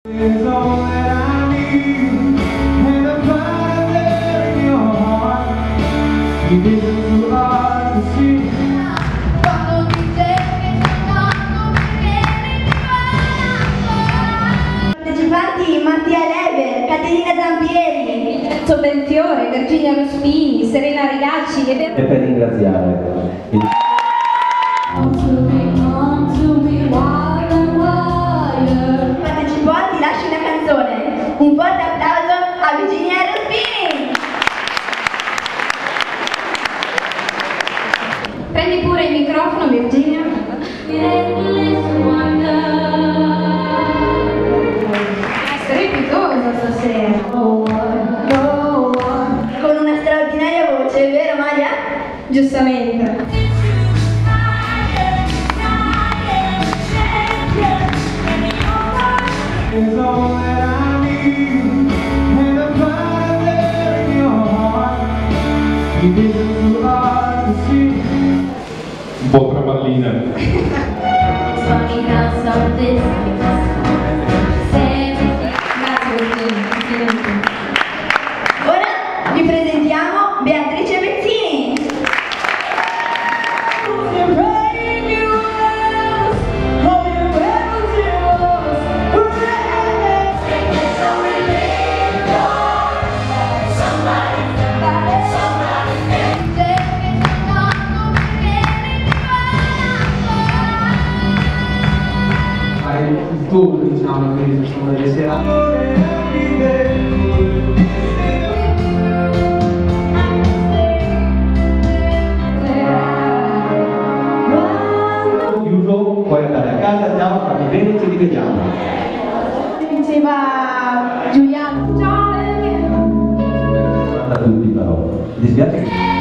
Is all that I need, and I find there in your heart. You didn't too hard to see. Quando dice che sono non vieni di partecipanti Mattia Lever, Caterina Zampieri, Vincenzo Benfiore, Virginia Ruspini, Serena Rigacci E per ringraziare partecipanti lasci una canzone. Un forte applauso a Virginia Ruspini. Prendi pure il microfono, Virginia. Strepitosa stasera. Con una straordinaria voce, vero Maria? Giustamente. Is all that I need, and I find there in your heart. You didn't too hard to see. Un po' traballine. Ora vi presentiamo Beatrice Bezzini. Il tour, diciamo, quindi facciamo delle serate. chiuso, puoi andare a casa, andiamo a farmi bene, ci rivediamo. Diceva Giuliano. Ciao. Guarda tutti però. Mi dispiace che...